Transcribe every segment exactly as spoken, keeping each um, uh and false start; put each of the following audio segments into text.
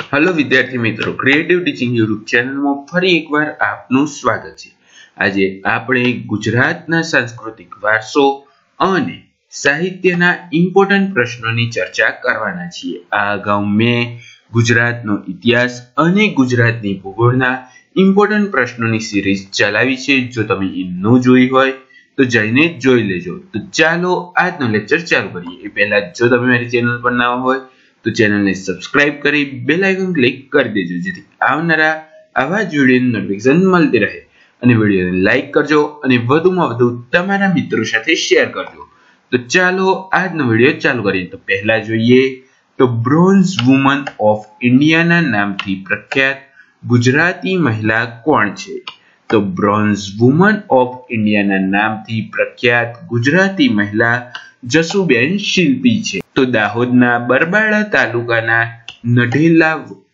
Hello विद्यार्थी मित्रों, creative teaching YouTube channel में फरी एक बार आपનું સ્વાગત છે। આજે આપણે ગુજરાતના સાંસ્કૃતિક વારસો અને સાહિત્યના ઇમ્પોર્ટન્ટ પ્રશ્નોની ચર્ચા કરવાના છીએ। આ અગાઉ મેં ગુજરાતનો ઇતિહાસ અને ગુજરાતની ભૂગોળના ઇમ્પોર્ટન્ટ પ્રશ્નોની સિરીઝ ચલાવી છે। જો તમે એ ન જોઈ હોય તો જઈને જોઈ લેજો। તો ચાલો આજનો લેક્ચર ચાલુ કરીએ। એ પહેલા જો તમે મારી ચેનલ પર નવા હોય तो चैनल ने सब्सक्राइब करी बेल आइकन क्लिक कर दीजिए जेथी आवनारा आवा ज विडियोनी नोटिफिकेशन मळती रहे અને વિડિયોને લાઈક કરજો અને વધુમાં વધુ તમારા મિત્રો સાથે શેર કરજો। તો ચાલો આજનો વિડિયો ચાલુ કરીએ। તો પહેલા જોઈએ તો બ્રોન્ઝ વુમન ઓફ ઇન્ડિયાના નામથી પ્રખ્યાત ગુજરાતી મહિલા કોણ છે? તો બ્રોન્ઝ વુમન ઓફ ઇન્ડિયાના નામથી પ્રખ્યાત ગુજરાતી મહિલા જસુબેન શિલ્પી છે। તો દાહોદના બરબાડા તાલુકાના નઢેલા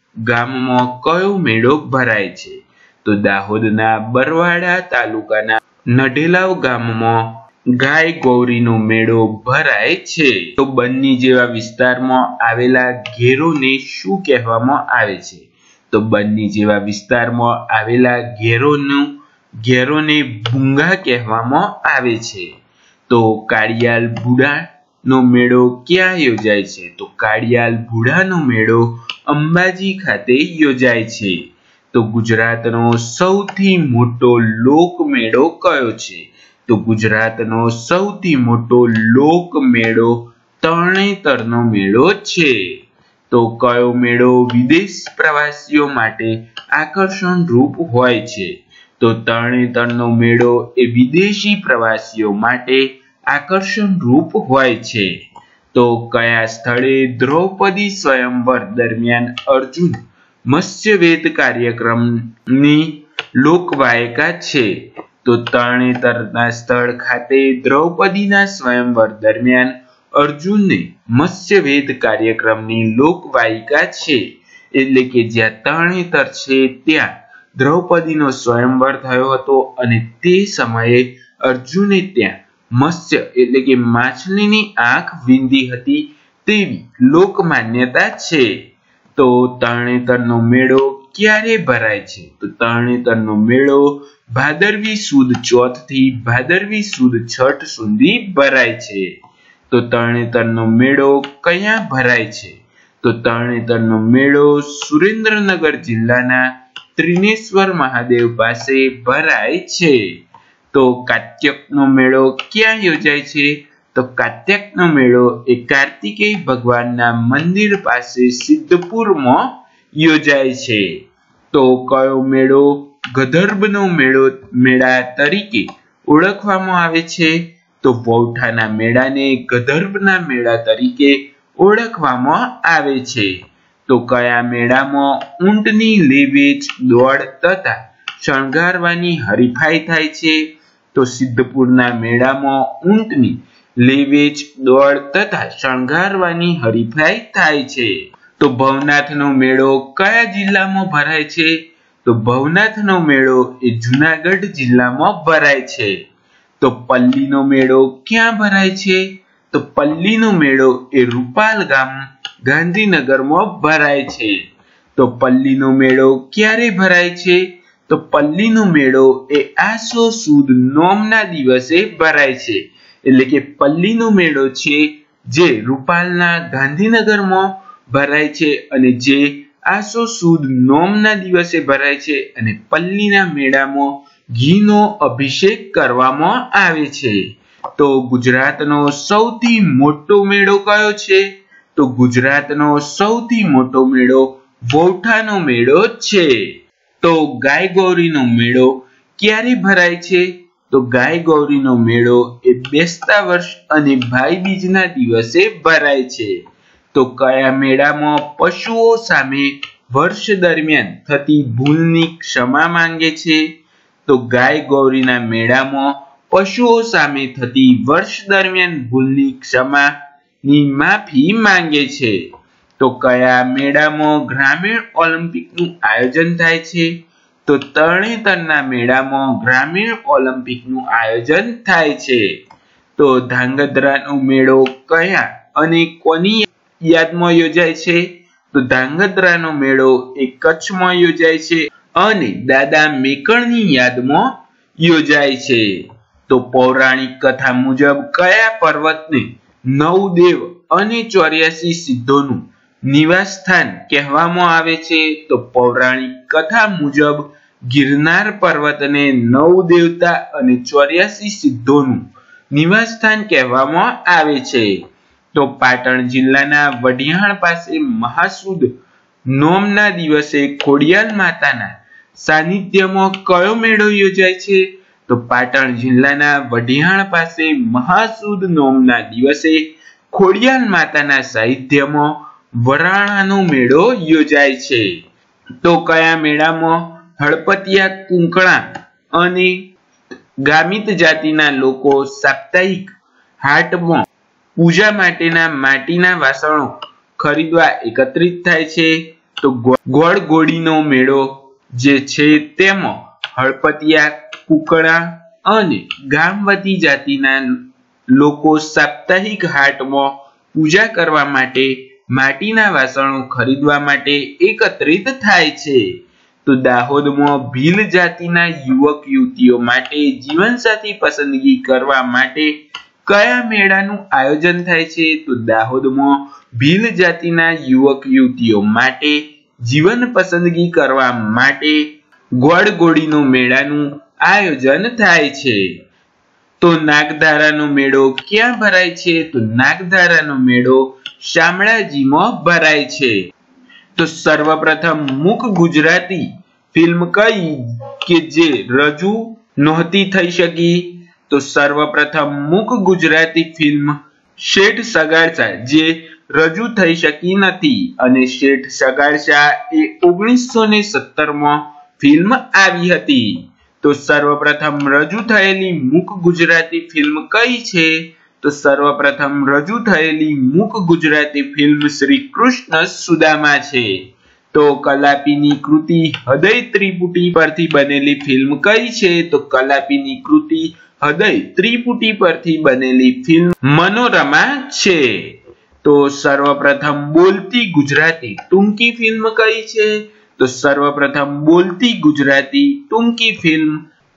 ગામમાં કયો મેળો ભરાય છે? તો દાહોદના બરવાડા તાલુકાના નઢેલા ગામમાં ગાય ગૌરીનો મેળો ભરાય છે। તો બન્ની જેવા વિસ્તારમાં આવેલા ઘેરોને શું કહેવામાં આવે છે? તો બન્ની જેવા વિસ્તારમાં આવેલા ઘેરોનું ઘેરોને ભૂંગા કહેવામાં આવે છે। તો કાળિયાલ ભૂડા નો મેળો ક્યાં યોજાય છે? તો કાળિયાલ ભૂડાનો મેળો અંબાજી ખાતે યોજાય છે। તો ગુજરાતનો સૌથી મોટો લોક મેળો કયો છે? તો ગુજરાતનો સૌથી મોટો લોક મેળો તરણેતરનો મેળો છે। તો કયો મેળો વિદેશ પ્રવાસીઓ માટે આકર્ષણ રૂપ હોય છે? તો તરણેતરનો મેળો એ વિદેશી પ્રવાસીઓ માટે આકર્ષણ રૂપ હોય છે। તો કયા સ્થળે દ્રૌપદી સ્વયંવર દરમિયાન અર્જુન મત્સ્યવેદ કાર્યક્રમની લોકવાયકા છે? તો તરણેતરના સ્થળ ખાતે દ્રૌપદીના સ્વયંવર દરમિયાન અર્જુનને મત્સ્યવેદ કાર્યક્રમની લોકવાયકા છે। એટલે કે જ્યાં તરણેતર છે ત્યાં દ્રૌપદીનો સ્વયંવર થયો હતો અને તે સમયે અર્જુને ત્યાં મત્સ્ય એટલે કે માછલીની આંખ વીંધી હતી તેવી લોક માન્યતા છે। તો તરણેતરનો મેળો ક્યારે ભરાય છે? તો તરણેતરનો મેળો ભાદરવી સુદ ચોથ થી ભાદરવી સુદ છઠ સુધી ભરાય છે। તો તરણેતરનો મેળો ક્યાં ભરાય છે? તો તરણેતરનો મેળો સુરેન્દ્રનગર જિલ્લાના ત્રિનેશ્વર મહાદેવ પાસે ભરાય છે। તો કાત્યકનો મેળો ક્યાં યોજાય છે? તો કાત્યકનો મેળો એ કાર્તિકેય ભગવાનના મંદિર પાસે સિદ્ધપુરમાં યોજાય છે। તો કયો મેળો ગધર્ભનો મેળો મેળા તરીકે ઓળખવામાં આવે છે? તો વૌઠાના મેળાને ગધર્ભના મેળા તરીકે ઓળખવામાં આવે છે। તો કયા મેળામાં ઊંટની લેવેચ દોડ તથા શણગારવાની હરીફાઈ થાય છે? તો સિદ્ધપુરના મેળામાં ઊંટની લેવેચ દોડ તથા શણગારવાની હરીફાઈ થાય છે। તો ભવનાથનો મેળો કયા જિલ્લામાં ભરાય છે? તો ભવનાથનો મેળો એ જૂનાગઢ જિલ્લામાં ભરાય છે। તો પલ્લીનો મેળો ક્યાં ભરાય છે? તો પલ્લીનો મેળો એ રૂપાલ ગામ ગાંધીનગરમાં ભરાય છે। તો પલ્લીનો મેળો ક્યારે ભરાય છે? તો પલ્લીનો મેળો એ આસો સુદ નોમના દિવસે ભરાય છે। એટલે કે પલ્લીનો મેળો છે જે રૂપાલના ગાંધીનગરમાં ભરાય છે અને જે આસો સુદ નોમના દિવસે ભરાય છે અને પલ્લીના મેળામાં ઘીનો અભિષેક કરવામાં આવે છે। તો ગુજરાતનો સૌથી મોટો મેળો કયો છે? તો ગુજરાતનો સૌથી મોટો મેળો વૌઠાનો મેળો છે। તો ગાય ગૌરીનો મેળો ક્યારે ભરાય છે? તો ગાય ગૌરીનો મેળો એ બેસતા વર્ષ અને ભાઈ બીજના દિવસે ભરાય છે। તો કયા મેળામાં પશુઓ સામે વર્ષ દરમિયાન થતી ભૂલની ક્ષમા માંગે છે? તો ગાય ગૌરીના મેળામાં પશુઓ સામે થતી વર્ષ દરમિયાન ભૂલની ક્ષમાની માફી માંગે છે। તો કયા મેળામાં ગ્રામીણ ઓલિમ્પિકનું આયોજન થાય છે? તો તરણેતરના મેળામાં ગ્રામીણ ઓલિમ્પિકનું આયોજન થાય છે। તો ધાંગધ્રાનો મેળો કયા અને કોની યાદમાં યોજાય છે? તો ધાંગધ્રાનો મેળો એ કચ્છમાં યોજાય છે અને દાદા મેકણની યાદમાં યોજાય છે। તો પૌરાણિક કથા મુજબ કયા પર્વતને નવદેવ અને ચોર્યાસી સિદ્ધોનું નિવાસ સ્થાન કહેવામાં આવે છે? તો પૌરાણિક કથા મુજબ ગિરનાર પર્વતને નવ દેવતા અને ચોર્યાસી સિદ્ધોનું નિવાસ સ્થાન કહેવામાં આવે છે। તો પાટણ જિલ્લાના વઢિયાણ પાસે મહાસુદ નોમના દિવસે ખોડિયાર માતાના સાનિધ્યમાં કયો મેળો યોજાય છે? તો પાટણ જિલ્લાના વઢિયાણ પાસે મહાસુદ નોમના દિવસે ખોડિયાર માતાના સાનિધ્યમાં વરાણાનો મેળો યોજાય છે। તો કયા મેળામાં હળપતિયા કુંકળા અને ગામિત જાતિના લોકો સાપ્તાહિક હાટમાં પૂજા માટેના માટીના વાસણો ખરીદવા એકત્રિત થાય છે? તો ગોળગોળીનો મેળો જે છે તેમાં હળપતિયા કુંકળા અને ગામવતી જાતિના લોકો સાપ્તાહિક હાટમાં પૂજા કરવા માટે માટીના વાસણો ખરીદવા માટે એકત્રિત થાય છે। તો દાહોદમાં ભીલ જાતિના યુવક યુવતીઓ માટે જીવનસાથી પસંદગી કરવા માટે કયા મેળાનું આયોજન થાય છે? તો દાહોદમાં ભીલ જાતિના યુવક યુવતીઓ માટે જીવન પસંદગી કરવા માટે ગોળગોળીનો મેળાનું આયોજન થાય છે। તો નાગધારાનો મેળો ક્યાં ભરાય છે? તો નાગધારાનો મેળો શામળાજીમાં ભરાય છે। તો સર્વપ્રથમ મુખ ગુજરાતી ફિલ્મ કઈ કે જે રજૂ નહોતી થઈ શકી? તો સર્વપ્રથમ મુખ ગુજરાતી ફિલ્મ શેઠ સગાડશા જે રજૂ થઈ શકી નથી અને શેઠ સગાડશા એ ઓગણીસો ને સત્તર માં ફિલ્મ આવી હતી। તો સર્વપ્રથમ રજૂ થયેલી મુખ ગુજરાતી ફિલ્મ કઈ છે? તો સર્વપ્રથમ રજૂ થયેલી મુખ ગુજરાતી ફિલ્મ શ્રી કૃષ્ણ સુદામા છે। તો કલાપીની કૃતિ હૃદય ત્રિપુટી પરથી બનેલી ફિલ્મ કઈ છે? તો કલાપીની કૃતિ હૃદય ત્રિપુટી પરથી બનેલી ફિલ્મ મનોરમા છે। તો સર્વપ્રથમ બોલતી ગુજરાતી ટૂંકી ફિલ્મ કઈ છે? તો સર્વપ્રથમ બોલતી ગુજરાતી ટૂંકી ફિલ્મ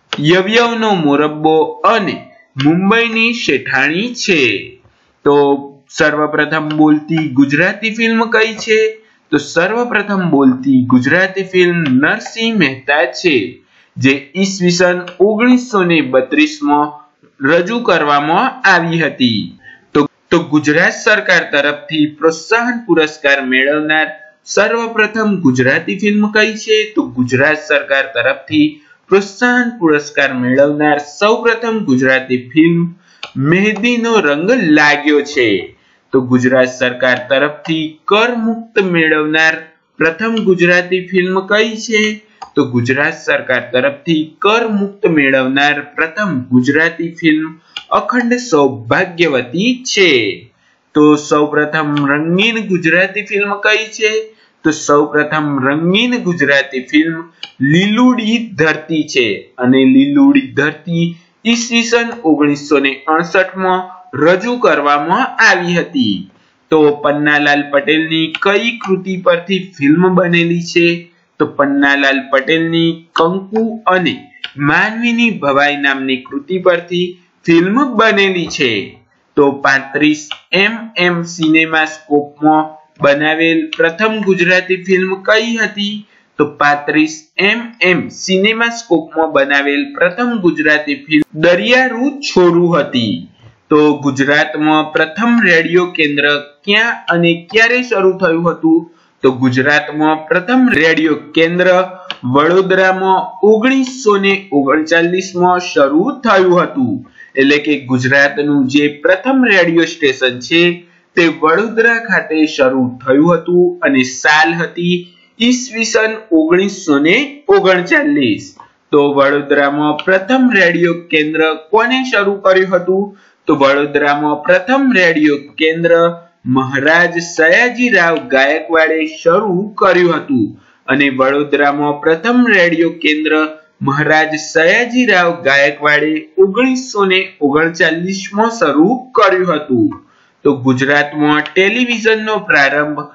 યવયવનો મોરબ્બો અને મુંબઈની શેઠાણી છે। તો સર્વપ્રથમ બોલતી ગુજરાતી ફિલ્મ કઈ છે? તો સર્વપ્રથમ બોલતી ગુજરાતી ફિલ્મ નરસિંહ મહેતા છે જે ઈસવીસન ઓગણીસો ને બત્રીસ માં રજૂ કરવામાં આવી હતી। તો તો ગુજરાત સરકાર તરફથી પ્રોત્સાહન પુરસ્કાર મેળવનાર સર્વપ્રથમ ગુજરાતી ફિલ્મ કઈ છે? તો ગુજરાત સરકાર તરફથી પ્રોત્સાહન પુરસ્કાર મેળવનાર સૌપ્રથમ ગુજરાતી ફિલ્મ મહેંદીનો રંગ લાગ્યો છે। તો ગુજરાત સરકાર તરફથી કર મુક્ત મેળવનાર પ્રથમ ગુજરાતી ફિલ્મ કઈ છે? તો ગુજરાત સરકાર તરફથી કર મુક્ત મેળવનાર પ્રથમ ગુજરાતી ફિલ્મ અખંડ સૌભાગ્યવતી છે। તો સૌપ્રથમ રંગીન ગુજરાતી ફિલ્મ કઈ છે? તો સૌપ્રથમ રંગીન ગુજરાતી ફિલ્મ લીલુડી ધરતી છે અને લીલુડી ધરતી ઈસવીસન ઓગણીસો ને અડસઠ માં રજૂ કરવામાં આવી હતી। તો પન્નાલાલ પટેલની કઈ કૃતિ પરથી ફિલ્મ બનેલી છે? તો પન્નાલાલ પટેલની કંકુ અને માનવીની ભવાઈ નામની કૃતિ પરથી ફિલ્મ બનેલી છે। તો પાંત્રીસ એમ એમ સિનેમાસ્કોપમાં બનાવેલ પ્રથમ ગુજરાતી ફિલ્મ કઈ હતી? તો પાંત્રીસ એમ એમ સિનેમાસ્કોપમાં બનાવેલ પ્રથમ ગુજરાતી ફિલ્મ દરિયારૂ છોરું હતી। તો ગુજરાતમાં પ્રથમ રેડિયો કેન્દ્ર ક્યાં અને ક્યારે શરૂ થયું હતું? તો ગુજરાતમાં પ્રથમ રેડિયો કેન્દ્ર વડોદરામાં ઓગણીસો ને ઓગણચાલીસ માં શરૂ થયું હતું। એટલે કે ગુજરાતનું જે પ્રથમ રેડિયો સ્ટેશન છે તે વડોદરા ખાતે શરૂ થયું હતું અને સાલ હતી ઈસવીસન ઓગણીસો ને ઓગણચાલીસ। તો વડોદરામાં પ્રથમ રેડિયો કેન્દ્ર કોને શરૂ કર્યું હતું? તો વડોદરામાં પ્રથમ રેડિયો કેન્દ્ર મહારાજ સયાજીરાવ ગાયકવાડે શરૂ કર્યું હતું અને વડોદરામાં પ્રથમ રેડિયો કેન્દ્ર મહારાજ સયાજીરાવ ગાયકવાડે ઓગણીસો ને ઓગણચાલીસ માં શરૂ કર્યું હતું। તો ગુજરાતમાં ટેલિવિઝનનો પ્રારંભ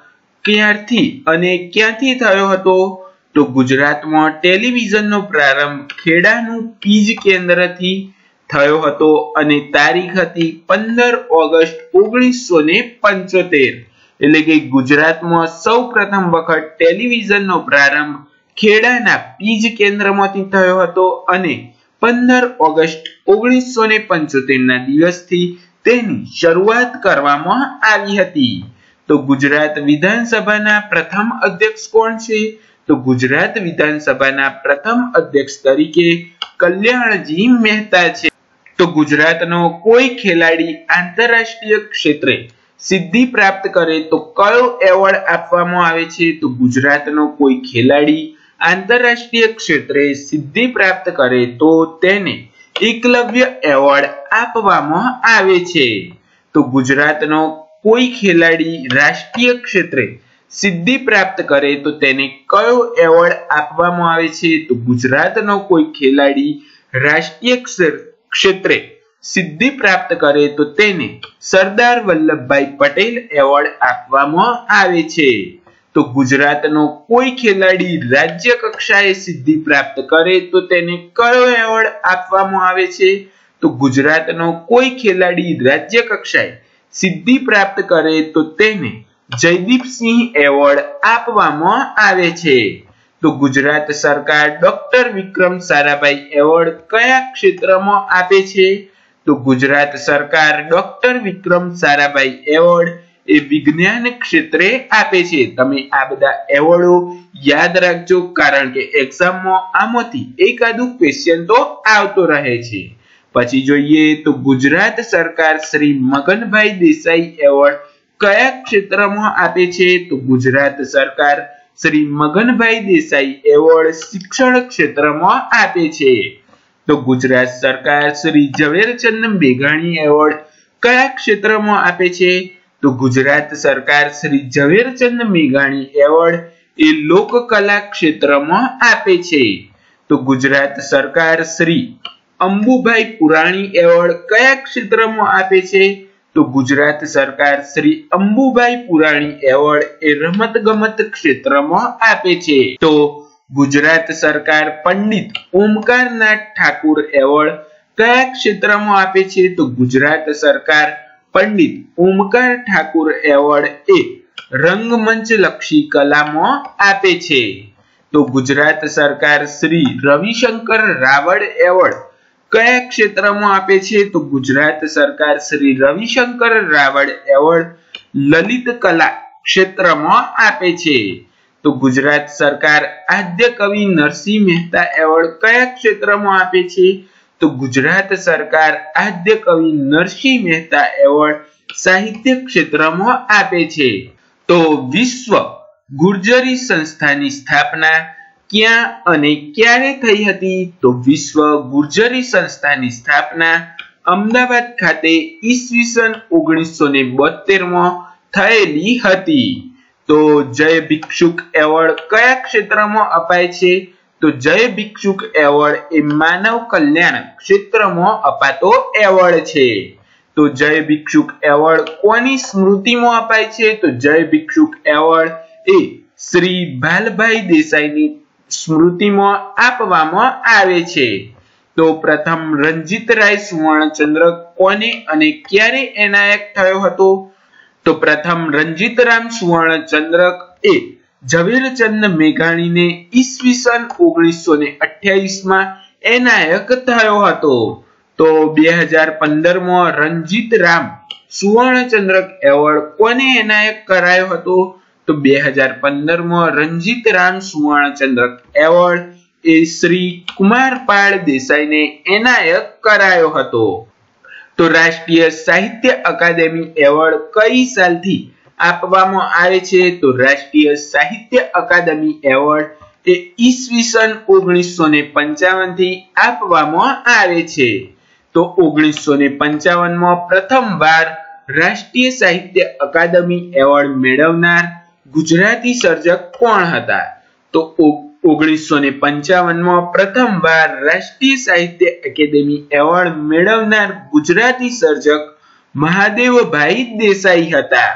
ક્યારથી અને ક્યાંથી થયો હતો? તો ગુજરાતમાં ટેલિવિઝનનો પ્રારંભ ખેડાનું પીજ કેન્દ્રથી થયો હતો અને તારીખ હતી પંદર ઓગસ્ટ ઓગણીસો ને પંચોતેર. એટલે કે ગુજરાતમાં સૌ પ્રથમ વખત ટેલિવિઝનનો પ્રારંભ ખેડાના પીજ કેન્દ્રમાંથી થયો હતો અને પંદર ઓગસ્ટ ઓગણીસો ને પંચોતેર ના દિવસથી તેની શરૂઆત કરવામાં આવી હતી. તો ગુજરાત વિધાનસભાના પ્રથમ અધ્યક્ષ કોણ છે? તો ગુજરાત વિધાનસભાના પ્રથમ અધ્યક્ષ તરીકે કલ્યાણજી મહેતા છે. તો ગુજરાતનો કોઈ ખેલાડી આંતરરાષ્ટ્રીય ક્ષેત્રે સિદ્ધિ પ્રાપ્ત કરે તો કયો એવોર્ડ આપવામાં આવે છે? તો ગુજરાતનો કોઈ ખેલાડી આંતરરાષ્ટ્રીય ક્ષેત્રે સિદ્ધિ પ્રાપ્ત કરે તો તેને એકલવ્ય એવોર્ડ આપવામાં આવે છે. તો ગુજરાતનો કોઈ ખેલાડી રાષ્ટ્રીય ક્ષેત્રે સિદ્ધિ પ્રાપ્ત કરે તો તેને કયો એવોર્ડ આપવામાં આવે છે? તો ગુજરાતનો કોઈ ખેલાડી રાષ્ટ્રીય ક્ષેત્રે સિદ્ધિ પ્રાપ્ત કરે તો તેને સરદાર વલ્લભભાઈ પટેલ એવોર્ડ આપવામાં આવે છે. તો ગુજરાતનો કોઈ ખેલાડી રાજ્ય કક્ષાએ સિદ્ધિ પ્રાપ્ત કરે તો તેને કયો એવોર્ડ આપવામાં આવે છે? તો ગુજરાતનો કોઈ ખેલાડી રાજ્ય કક્ષાએ સિદ્ધિ પ્રાપ્ત કરે તો તેને જયદીપસિંહ એવોર્ડ આપવામાં આવે છે. તો ગુજરાત સરકાર ડોક્ટર વિક્રમ સારાભાઈ એવોર્ડ કયા ક્ષેત્રમાં આપે છે? તો ગુજરાત સરકાર ડોક્ટર વિક્રમ સારાભાઈ એવોર્ડ એ વિજ્ઞાન ક્ષેત્રે આપે છે. તમે આ બધા એવોર્ડો યાદ રાખજો, કારણ કે એક્ઝામમાં આમાંથી એકાદું ક્વેશ્ચન તો આવતો રહે છે. પછી જોઈએ તો ગુજરાત સરકાર શ્રી મગનભાઈ દેસાઈ એવોર્ડ કયા ક્ષેત્રમાં આપે છે? તો ગુજરાત સરકાર શ્રી મગનભાઈ દેસાઈ એવોર્ડ શિક્ષણ ક્ષેત્રમાં આપે છે. તો ગુજરાત સરકાર શ્રી ઝવેરચંદ મેઘાણી એવોર્ડ કયા ક્ષેત્રમાં આપે છે? તો ગુજરાત સરકાર શ્રી ઝવેરચંદ મેઘાણી એવોર્ડ એ લોકકલા ક્ષેત્રમાં આપે છે. તો ગુજરાત સરકાર શ્રી અંબુભાઈ પુરાણી એવોર્ડ કયા ક્ષેત્રમાં આપે છે? તો ગુજરાત સરકાર શ્રી અંબુભાઈ પુરાણી એવોર્ડ એ રમતગમત ક્ષેત્રમાં આપે છે. તો ગુજરાત સરકાર પંડિત ઓમકારનાથ ઠાકુર એવોર્ડ કયા ક્ષેત્રમાં આપે છે? તો ગુજરાત સરકાર પંડિત ઓમકાર ઠાકુર એવોર્ડ એ રંગમંચ લક્ષી કલામાં આપે છે. તો ગુજરાત સરકાર શ્રી રવિશંકર રાવળ એવોર્ડ કયા ક્ષેત્રમાં આપે છે? તો ગુજરાત સરકાર શ્રી રવિશંકર રાવળ એવોર્ડ લલિત કલા ક્ષેત્રમાં આપે છે. તો ગુજરાત સરકાર આદ્ય કવિ નરસિંહ મહેતા એવોર્ડ કયા ક્ષેત્રમાં આપે છે? તો ગુજરાત સરકાર આદ્ય કવિ નરસિંહ મહેતા એવોર્ડ સાહિત્ય ક્ષેત્રમાં આપે છે. તો વિશ્વ ગુર્જરી સંસ્થાની સ્થાપના ક્યાં અને ક્યારે થઈ હતી? તો વિશ્વ ગુર્જરી સંસ્થાની સ્થાપના અમદાવાદ ખાતે ઈસવીસન ઓગણીસો ને બોતેર માં થયેલી હતી. તો જય ભિક્ષુક એવોર્ડ કયા ક્ષેત્રમાં અપાય છે? તો જય ભિક્ષુક એવોર્ડ એ માનવ કલ્યાણ ક્ષેત્રમાં અપાતો એવોર્ડ છે. તો જય ભિક્ષુક એવોર્ડ કોની સ્મૃતિમાં અપાય છે? તો જય ભિક્ષુક એવોર્ડ એ શ્રી ભાલભાઈ દેસાઈની સ્મૃતિમાં આપવામાં આવે છે. તો પ્રથમ રણજીતરાય સુવર્ણચંદ્રક કોને અને ક્યારે એનાયત થયો હતો? તો પ્રથમ રણજીતરામ સુવર્ણચંદ્રક એ ઝવેરચંદ મેઘાણીને ઈસવીસન ઓગણીસો ને અઠ્યાવીસ માં એનાયત થયો હતો. તો બે હજાર પંદર માં રણજીતરામ સુવર્ણચંદ્રક એવોર્ડ કોને એનાયત કરાયો હતો? તો બે હજાર પંદર માં રણજીતરામ સુવર્ણચંદ્રક એવોર્ડ એ શ્રી કુમારપાળ દેસાઈને એનાયત કરાયો હતો. તો રાષ્ટ્રીય સાહિત્ય અકાદમી એવોર્ડ કઈ સાલથી આપવામાં આવે છે? તો રાષ્ટ્રીય સાહિત્ય અકાદમી એવોર્ડ એ ઈસવીસન ઓગણીસો ને પંચાવન થી આપવામાં આવે છે. તો ઓગણીસો ને પંચાવન માં પ્રથમવાર રાષ્ટ્રીય સાહિત્ય અકાદમી એવોર્ડ મેળવનાર ગુજરાતી સર્જક કોણ હતા? તો ઓગણીસો ને પંચાવન માં પ્રથમવાર રાષ્ટ્રીય સાહિત્ય એકેડેમી એવોર્ડ મેળવનાર ગુજરાતી સર્જક મહાદેવભાઈ દેસાઈ હતા.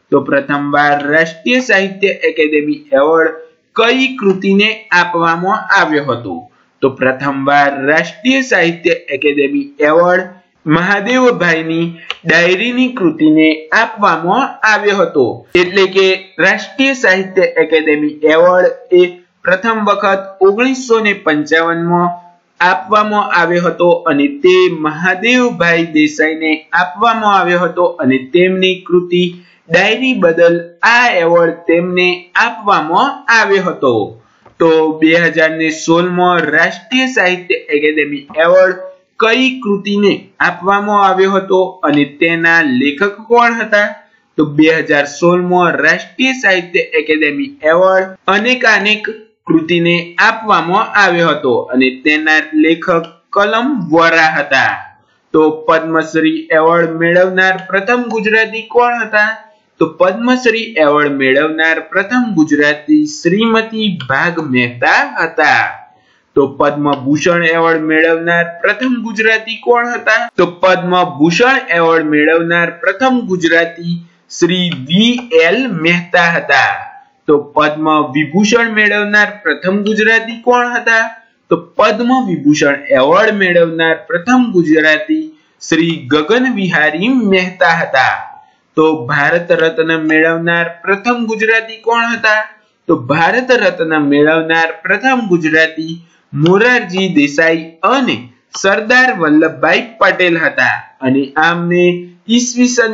तो प्रथमवार राष्ट्रीय साहित्य एकेडमी एवॉर्ड कई कृतिने आपवामां आव्यो हतो? तो प्रथमवार राष्ट्रीय साहित्य एकेडमी एवॉर्ड महादेवभाईनी डायरीनी कृतिने आपवामां आव्यो हतो। एटले के राष्ट्रीय साहित्य एकेडमी एवॉर्ड ए प्रथम वखत ओगनीसो ने पंचावन मां आपवामां आव्यो हतो अने ते महादेवभाई देसाईने आपवामां आव्यो हतो अने तेमनी कृति डायरी बदल आ एवॉर्ड तेमने आपवामां आव्यो हतो। तो दो हज़ार सोलह में राष्ट्रीय साहित्य एकेडमी एवॉर्ड कई कृतिने आपवामां आव्यो हतो अने तेना लेखक कोण हता? तो दो हज़ार सोलह में राष्ट्रीय साहित्य एकेडमी एवॉर्ड अनेकानेक कृतिने आपवामां आव्यो हतो अने तेना लेखक कलम वोरा हता। तो पद्मश्री एवॉर्ड मेळवनार प्रथम गुजराती कोण हता? तो पद्मश्री एवॉर्ड मेळवनार प्रथम गुजराती श्रीमती भाग मेहता हता। तो पद्म भूषण एवॉर्ड मेळवनार प्रथम गुजराती कोण हता? तो पद्म भूषण एवॉर्ड मेळवनार प्रथम गुजराती श्री वी एल मेहता हता। तो पद्म विभूषण मेळवनार प्रथम गुजराती कोण हता? तो पद्म विभूषण एवॉर्ड मेळवनार प्रथम गुजराती श्री गगन विहारी मेहता हता। तो भारत रत्न मेळवनार प्रथम गुजराती कोण हता? तो भारत रत्न मेळवनार प्रथम गुजराती मोरारजी देसाई अने सरदार वल्लभभाई पटेल हता अने आमने ईस्वीसन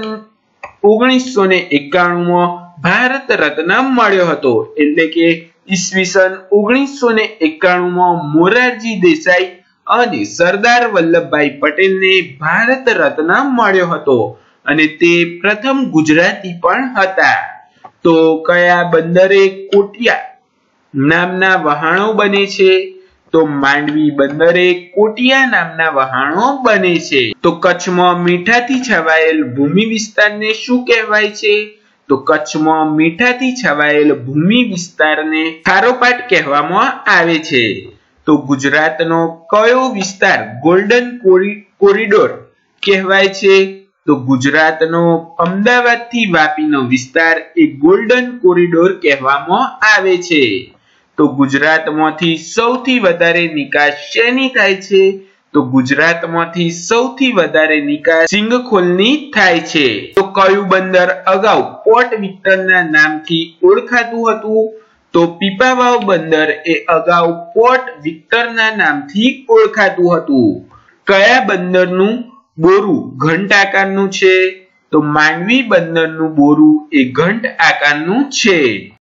ओगनीसो ने एकाणु में भारत रत्न मळ्यो हतो। एटले के ईस्वीसन ओगनीसो ने एकाणु में मोरारजी देसाई अने सरदार वल्लभभाई पटेल ने भारत रत्न मळ्यो हतो अने ते प्रथम गुजराती पण हता। तो कया बंदरे कोटिया नामना वहाणो बने छे? तो मांडवी बंदरे कोटिया नामना वहाणो बने छे। तो कच्छ में मीठाथी छवायेल भूमि विस्तार ने शुं कहेवाय छे? तो कच्छ में मीठाथी छवायेल भूमि विस्तार ने खारोपाट कहेवामां आवे छे। तो गुजरातनो कयो विस्तार गोल्डन कोरिडोर कहेवाय छे? तो गुजरातनो अमदावाद थी वापीनो विस्तार ए गोल्डन कोरिडोर कहेवामां आवे छे। तो गुजरातमांथी सौथी वधारे निकास शेनी थाय छे? तो गुजरातमांथी सौथी वधारे निकास सिंगखोलनी थाय छे। तो कयुं बंदर अगाऊ पोर्ट विक्टरना नामथी ओळखातुं हतुं? तो पीपावाव बंदर ए अगाऊ पोर्ट विक्टरना नामथी ओळखातुं हतुं। कया बंदरनुं बोरू घंट आकारनुं छे? तो मांडवी बंदरनुं बोरू ए घंट आकारनुं छे।